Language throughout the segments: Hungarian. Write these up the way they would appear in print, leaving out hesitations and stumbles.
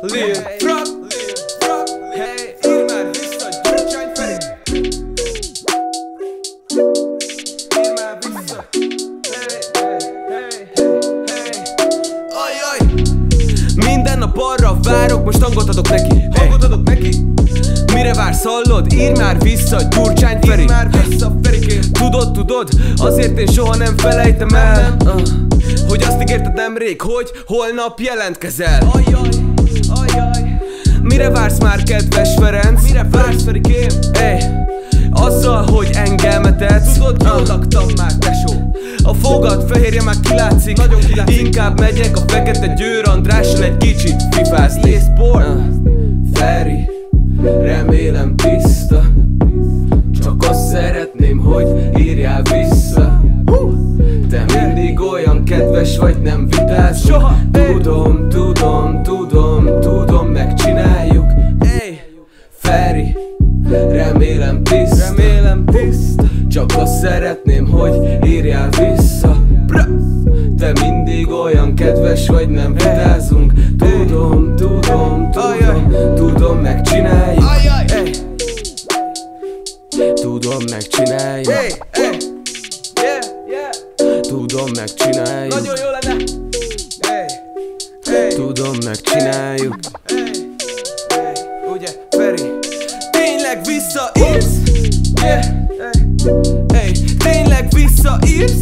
Lil Frog, hey, írj már vissza, Gyurcsány Feri. Írj már vissza, hey. Ajjaj. Minden nap arra várok, most hangot adok neki. Mire vársz, hallod? Írj már vissza, Gyurcsány Feri. Írj már vissza, Ferikém. Tudod, azért én soha nem felejtem el, hogy azt ígérted nemrég, hogy holnap jelentkezel. Ajjaj. Mire vársz már, kedves Ferenc? Mire vársz, Ferikém? Azzal, hogy engem tetsz. Tudod, jól laktam már, tesó. A fogad fehérje már kilátszik. Nagyon kilátszik. Inkább megyek a Fekete Győr Andrással egy kicsit fifázni. Feri, remélem tiszta. Csak azt szeretném, hogy írjál vissza. Te mindig olyan kedves vagy, nem vitázunk. Tudom, megcsináljuk. Feri, remélem tiszta. Csak azt szeretném, hogy írjál vissza. Te mindig olyan kedves vagy, nem vitázunk. Tudom, megcsináljuk. Tudom, megcsináljuk. Tudom, megcsináljuk. Nagyon jó lenne. Tudom, megcsináljuk. Ugye, Feri? Tényleg visszaírsz? Tényleg visszaírsz?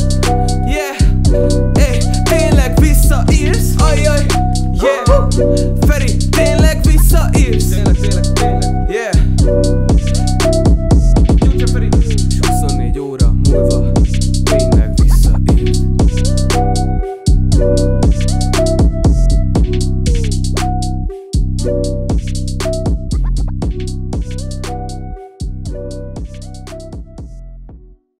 Tényleg visszaírsz? Ajjaj. Feri, tényleg visszaírsz? Tényleg.